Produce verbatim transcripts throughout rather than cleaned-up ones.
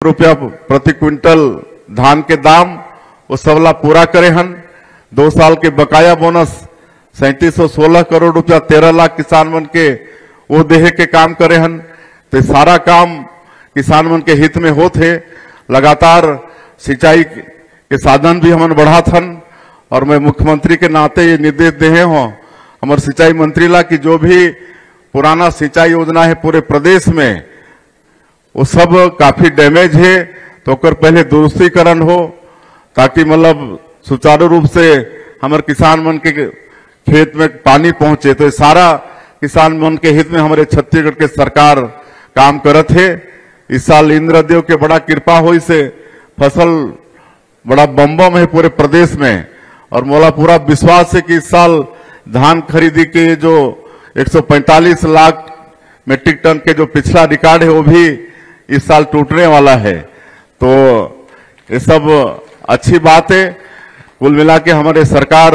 रुपया प्रति क्विंटल धान के दाम वो सबला पूरा करे हन। दो साल के बकाया बोनस सैंतीस सौ सोलह करोड़ रुपया तेरह लाख किसान मन के वो देहे के काम करे हन। तो सारा काम किसान मन के हित में होते। लगातार सिंचाई के साधन भी हमन बढ़ात हन और मैं मुख्यमंत्री के नाते ये निर्देश देहे हो हमारे सिंचाई मंत्री ला कि जो भी पुराना सिंचाई योजना है पूरे प्रदेश में वो सब काफी डैमेज है तो कर पहले दुरुस्तीकरण हो ताकि मतलब सुचारू रूप से हमारे किसान मन के खेत में पानी पहुंचे। तो सारा किसान मन के हित में हमारे छत्तीसगढ़ के सरकार काम करत है। इस साल इंद्रदेव के बड़ा कृपा हुई से फसल बड़ा बम्बम है पूरे प्रदेश में और मोला पूरा विश्वास है कि इस साल धान खरीदी के जो एक सौ पैंतालीस लाख मीट्रिक टन के जो पिछला रिकॉर्ड है वो भी इस साल टूटने वाला है। तो ये सब अच्छी बात है। कुल मिला के हमारे सरकार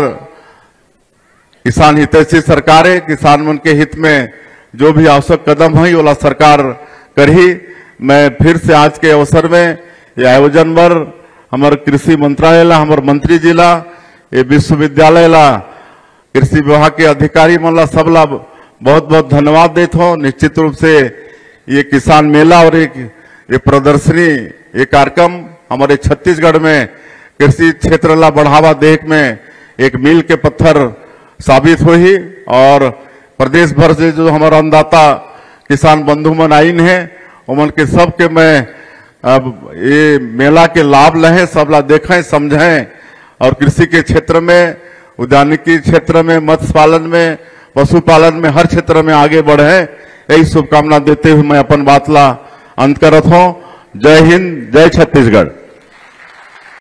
किसान हितैषी सरकार है। किसान मन के हित में जो भी आवश्यक कदम है वो सरकार करही। मैं फिर से आज के अवसर में ये आयोजन पर हमारे कृषि मंत्रालय ला हमारे मंत्री जी ला ये विश्वविद्यालय ला कृषि विभाग के अधिकारी मन ला सब ला बहुत बहुत धन्यवाद देता हूँ। निश्चित रूप से ये किसान मेला और एक ये प्रदर्शनी ये कार्यक्रम हमारे छत्तीसगढ़ में कृषि क्षेत्र ला बढ़ावा देख में एक मील के पत्थर साबित हुई और प्रदेश भर से जो हमारा अन्नदाता किसान बंधु मन आइन है उमन के सब के मैं अब ये मेला के लाभ लें, सब ला देखें समझें और कृषि के क्षेत्र में उद्यानिकी क्षेत्र में मत्स्य पालन में पशुपालन में हर क्षेत्र में आगे बढ़े। यही शुभकामना देते हुए मैं अपन बात ला अंत करत हूँ। जय हिंद, जय छत्तीसगढ़।